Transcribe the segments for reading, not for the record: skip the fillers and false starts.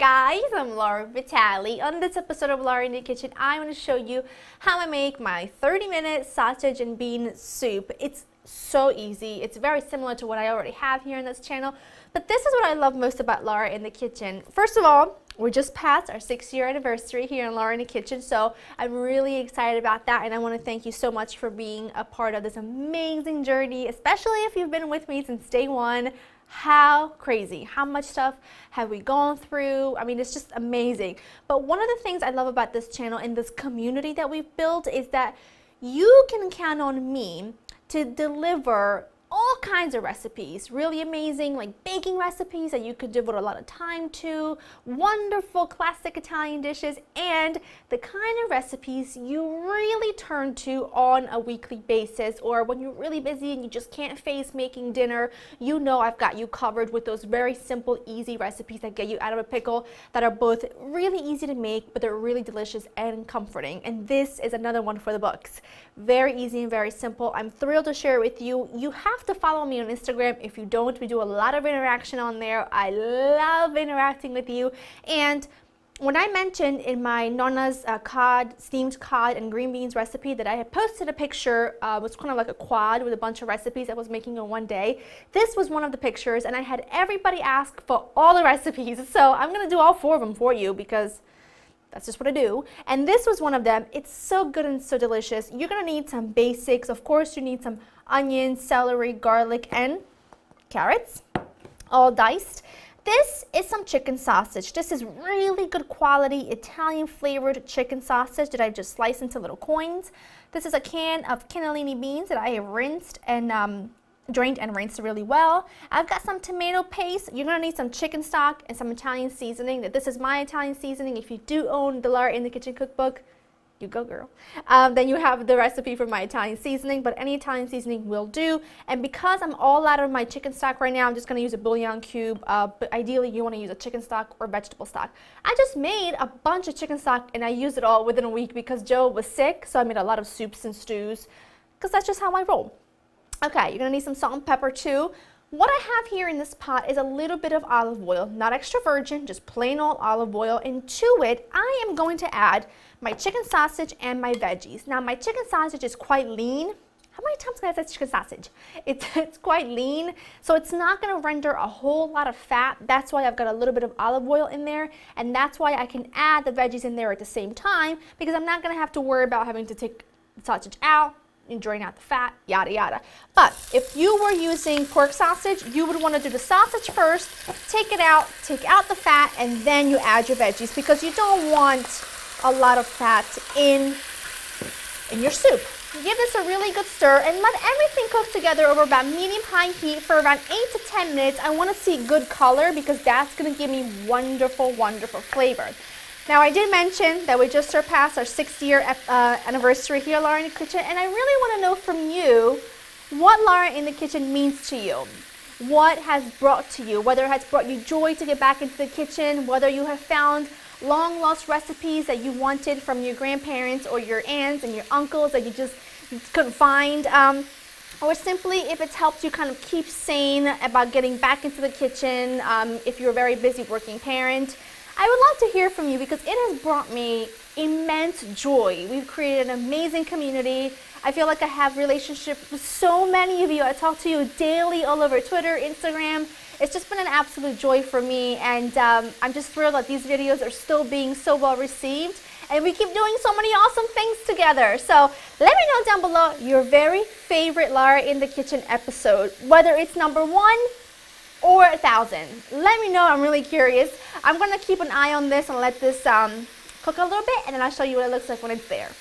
guys, I'm Laura Vitale. On this episode of Laura in the Kitchen, I want to show you how I make my 30-minute sausage and bean soup. It's so easy. It's very similar to what I already have here on this channel, but this is what I love most about Laura in the Kitchen. First of all, we just passed our 6-year anniversary here in Laura in the Kitchen, so I'm really excited about that, and I want to thank you so much for being a part of this amazing journey, especially if you've been with me since day one. How crazy, how much stuff have we gone through? I mean, it's just amazing. But one of the things I love about this channel and this community that we've built is that you can count on me to deliver all kinds of recipes, really amazing, like baking recipes that you could devote a lot of time to, wonderful classic Italian dishes, and the kind of recipes you really turn to on a weekly basis, or when you're really busy and you just can't face making dinner, you know I've got you covered with those very simple, easy recipes that get you out of a pickle, that are both really easy to make, but they're really delicious and comforting. And this is another one for the books. Very easy and very simple. I'm thrilled to share it with you. You have to follow me on Instagram. If you don't, we do a lot of interaction on there. I love interacting with you. And when I mentioned in my Nonna's steamed cod and green beans recipe that I had posted a picture, it was kind of like a quad with a bunch of recipes I was making in one day. This was one of the pictures, and I had everybody ask for all the recipes. So I'm going to do all 4 of them for you because that's just what I do. And this was one of them. It's so good and so delicious. You're going to need some basics. Of course, you need some onions, celery, garlic, and carrots, all diced. This is some chicken sausage. This is really good quality Italian flavored chicken sausage that I've just sliced into little coins. This is a can of cannellini beans that I have rinsed and drained and rinsed really well. I've got some tomato paste. You're gonna need some chicken stock and some Italian seasoning. This is my Italian seasoning. If you do own the Laura in the Kitchen cookbook, you go girl. Then you have the recipe for my Italian seasoning, but any Italian seasoning will do. And because I'm all out of my chicken stock right now, I'm just gonna use a bouillon cube, but ideally you wanna use a chicken stock or vegetable stock. I just made a bunch of chicken stock and I used it all within a week because Joe was sick, so I made a lot of soups and stews because that's just how I roll. Okay, you're gonna need some salt and pepper too. What I have here in this pot is a little bit of olive oil, not extra virgin, just plain old olive oil. And to it, I am going to add my chicken sausage and my veggies. Now, my chicken sausage is quite lean. How many times can I say chicken sausage? It's quite lean, so it's not gonna render a whole lot of fat. That's why I've got a little bit of olive oil in there, and that's why I can add the veggies in there at the same time, because I'm not gonna have to worry about having to take the sausage out and drain out the fat, yada yada. But if you were using pork sausage, you would want to do the sausage first, take it out, take out the fat, and then you add your veggies because you don't want a lot of fat in your soup. Give this a really good stir and let everything cook together over about medium-high heat for around 8 to 10 minutes. I want to see good color because that's going to give me wonderful, wonderful flavor. Now, I did mention that we just surpassed our 6-year anniversary here at Laura in the Kitchen, and I really want to know from you what Laura in the Kitchen means to you, what has brought to you, whether it has brought you joy to get back into the kitchen, whether you have found long-lost recipes that you wanted from your grandparents or your aunts and your uncles that you just couldn't find, or simply if it's helped you kind of keep sane about getting back into the kitchen if you're a very busy working parent. I would love to hear from you because it has brought me immense joy. We've created an amazing community. I feel like I have relationships with so many of you. I talk to you daily all over Twitter, Instagram. It's just been an absolute joy for me, and I'm just thrilled that these videos are still being so well received, and we keep doing so many awesome things together. So let me know down below your very favorite Laura in the Kitchen episode, whether it's number 1 or 1,000. Let me know, I'm really curious. I'm gonna keep an eye on this and let this cook a little bit, and then I'll show you what it looks like when it's there.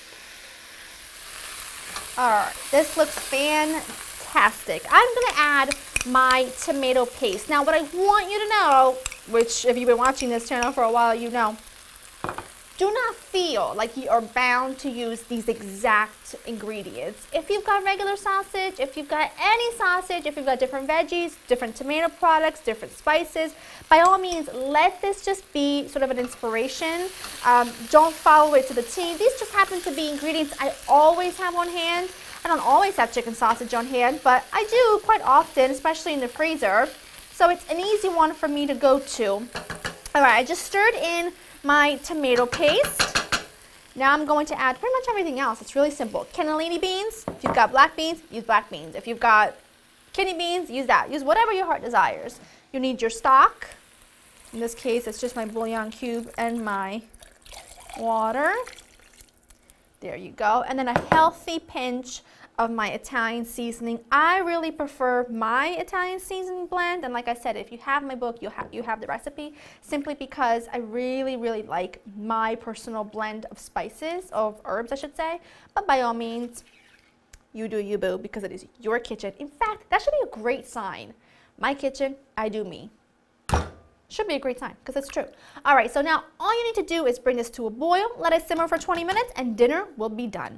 All right, this looks fantastic. I'm gonna add my tomato paste. Now, what I want you to know, which if you've been watching this channel for a while, you know, do not feel like you are bound to use these exact ingredients. If you've got regular sausage, if you've got any sausage, if you've got different veggies, different tomato products, different spices, by all means, let this just be sort of an inspiration. Don't follow it to the T. These just happen to be ingredients I always have on hand. I don't always have chicken sausage on hand, but I do quite often, especially in the freezer. So it's an easy one for me to go to. All right, I just stirred in my tomato paste. Now I'm going to add pretty much everything else. It's really simple. Cannellini beans. If you've got black beans, use black beans. If you've got kidney beans, use that. Use whatever your heart desires. You need your stock. In this case, it's just my bouillon cube and my water. There you go. And then a healthy pinch of my Italian seasoning. I really prefer my Italian seasoning blend, and like I said, if you have my book, you have the recipe, simply because I really like my personal blend of spices, of herbs I should say, but by all means, you do you, boo, because it is your kitchen. In fact, that should be a great sign. My kitchen, I do me. Should be a great sign, because it's true. All right, so now all you need to do is bring this to a boil, let it simmer for 20 minutes, and dinner will be done.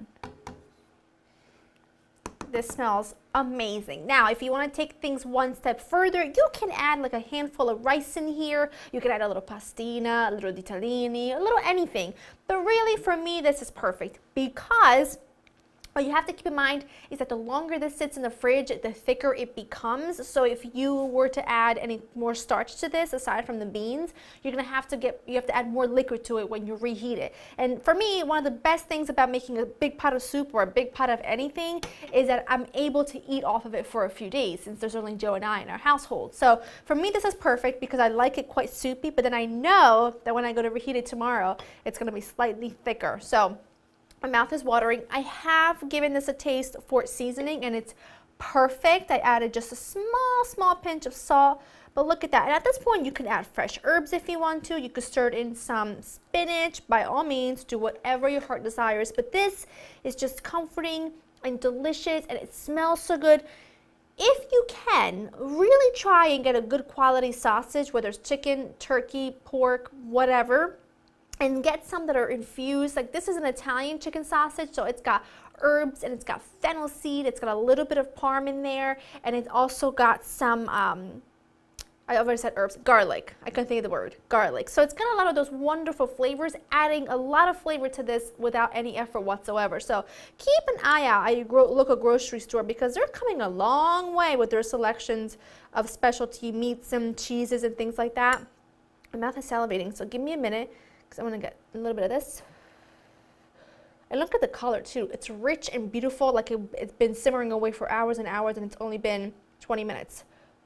This smells amazing. Now, if you want to take things one step further, you can add like a handful of rice in here. You can add a little pastina, a little ditalini, a little anything. But really, for me, this is perfect because what you have to keep in mind is that the longer this sits in the fridge, the thicker it becomes. So if you were to add any more starch to this, aside from the beans, you have to add more liquid to it when you reheat it. And for me, one of the best things about making a big pot of soup or a big pot of anything is that I'm able to eat off of it for a few days, since there's only Joe and I in our household. So for me, this is perfect because I like it quite soupy, but then I know that when I go to reheat it tomorrow, it's going to be slightly thicker. So my mouth is watering. I have given this a taste for seasoning and it's perfect. I added just a small pinch of salt, but look at that. And at this point you can add fresh herbs if you want to. You could stir in some spinach. By all means, do whatever your heart desires, but this is just comforting and delicious and it smells so good. If you can, really try and get a good quality sausage, whether it's chicken, turkey, pork, whatever, and get some that are infused. Like this is an Italian chicken sausage, so it's got herbs and it's got fennel seed, it's got a little bit of parm in there, and it's also got some, I already said herbs, garlic. I couldn't think of the word, garlic. So it's got a lot of those wonderful flavors, adding a lot of flavor to this without any effort whatsoever. So keep an eye out at your local grocery store because they're coming a long way with their selections of specialty meats and cheeses and things like that. My mouth is salivating, so give me a minute, because I'm going to get a little bit of this. And look at the color too. It's rich and beautiful, like it's been simmering away for hours and hours and it's only been 20 minutes.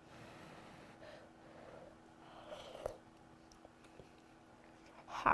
Ha.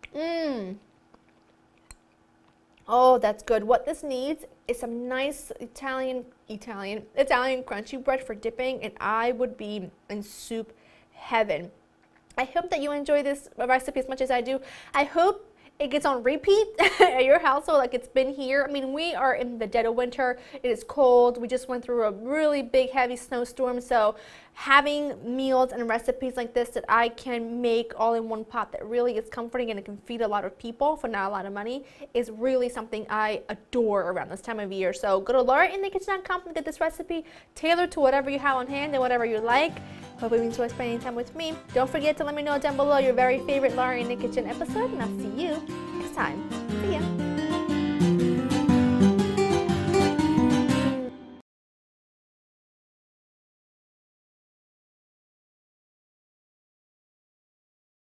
Oh, that's good. What this needs is some nice Italian crunchy bread for dipping, and I would be in soup heaven. I hope that you enjoy this recipe as much as I do. I hope it gets on repeat at your household like it's been here. I mean, we are in the dead of winter. It is cold. We just went through a really big, heavy snowstorm. So having meals and recipes like this that I can make all in one pot that really is comforting and it can feed a lot of people for not a lot of money is really something I adore around this time of year. So go to laurainthekitchen.com and get this recipe tailored to whatever you have on hand and whatever you like. Hope you enjoy spending time with me. Don't forget to let me know down below your very favorite Laura in the Kitchen episode, and I'll see you next time. See ya.